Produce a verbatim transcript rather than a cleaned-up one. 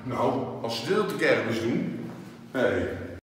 Nou, als ze dit op de kermis doen. Hé, hey,